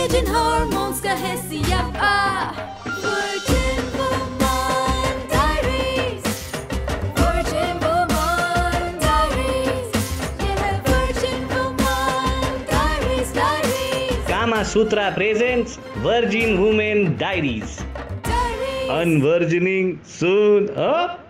Virgin hormones का है सियापा Virgin Woman Diaries Virgin Woman Diaries ये है Virgin Woman Diaries Kamasutra presents Virgin Women Diaries. Unvirgining soon, huh?